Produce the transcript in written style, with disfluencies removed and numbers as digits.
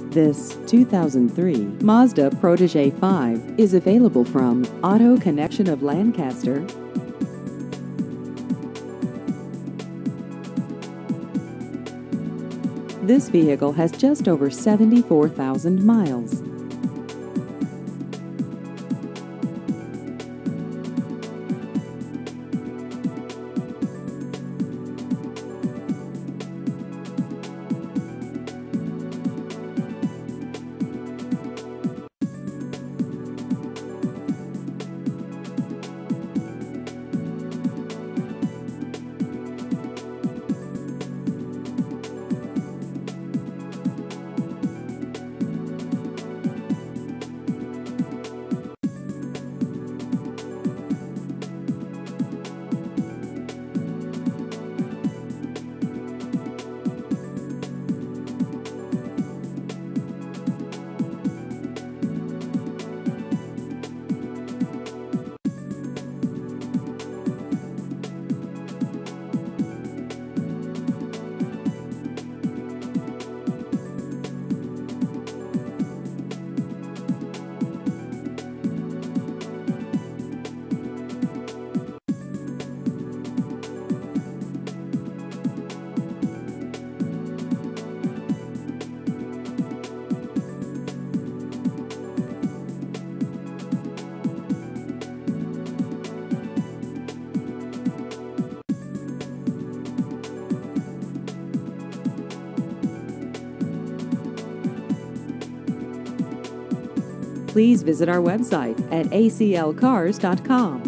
This 2003 Mazda Protege 5 is available from Auto Connection of Lancaster. This vehicle has just over 74,000 miles. Please visit our website at aclcars.com.